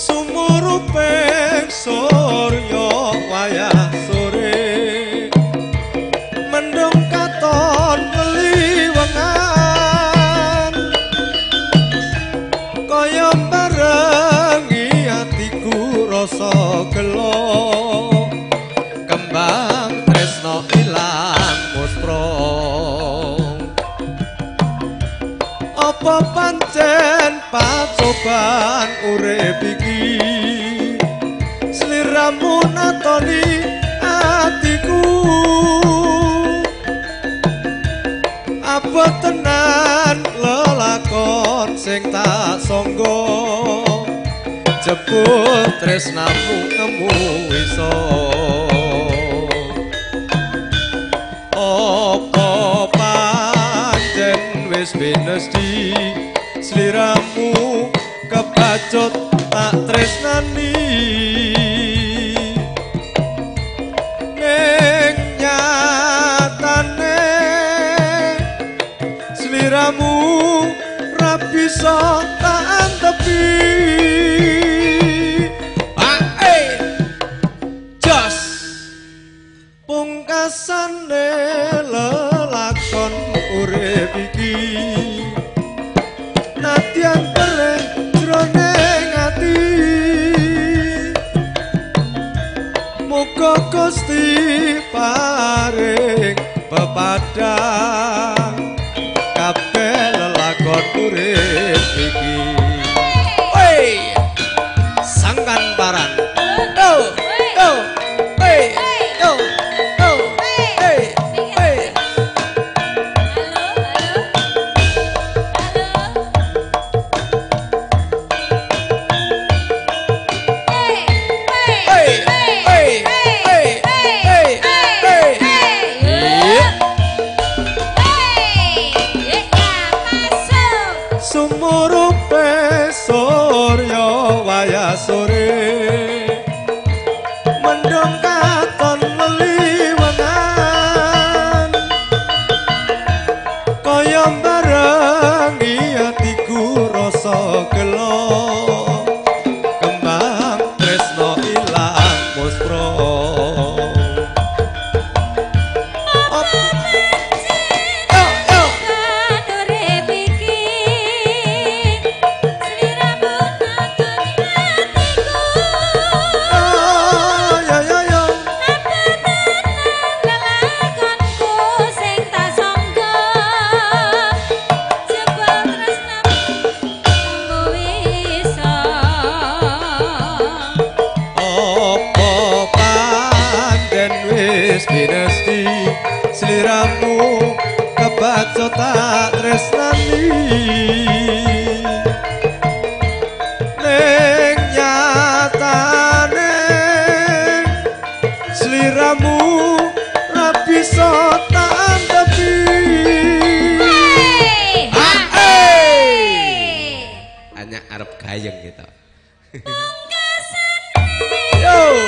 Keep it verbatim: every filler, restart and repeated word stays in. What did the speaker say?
Sumuruping surya wayah sore mendung katon meliwengan kaya barengi atiku rasa gelo kembang tresno ilang muspra apa pancen pacoban urip iki sliramu natoni atiku apa tenan lelakon sing tak sangga jebul tresnamu nemu iso apa pancen wis binesti sliramu kebacut tak tresnani ning nyatane sliramu ra bisa tak antepi ae jos pungkasane lelakon urip iki nadyan pereh jroning ati muga Gusti paring pepadang kabeh lelakon urip iki woi sangkan paran do do woi do do hey hey sumurupe surya wayah sore mendung katon leliwengan kaya barengi atiku rasa gelo kembang tresno ilang muspra dinasti sliramu kebacut tak tresnani ning nyatane sliramu ra bisa tak antepi hanya arep gayeng gitu yo